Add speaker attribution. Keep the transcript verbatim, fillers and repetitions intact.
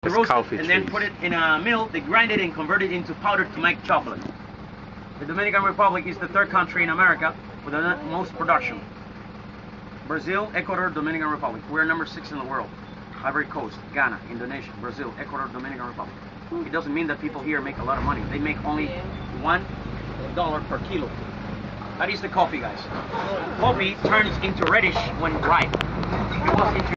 Speaker 1: They roast it and then put it in a mill. They grind it and convert it into powder to make chocolate. The Dominican Republic is the third country in America with the most production. Brazil, Ecuador, Dominican Republic. We're number six in the world. Ivory Coast, Ghana, Indonesia, Brazil, Ecuador, Dominican Republic. It doesn't mean that people here make a lot of money. They make only one dollar per kilo. That is the coffee, guys. Coffee turns into reddish when ripe. It was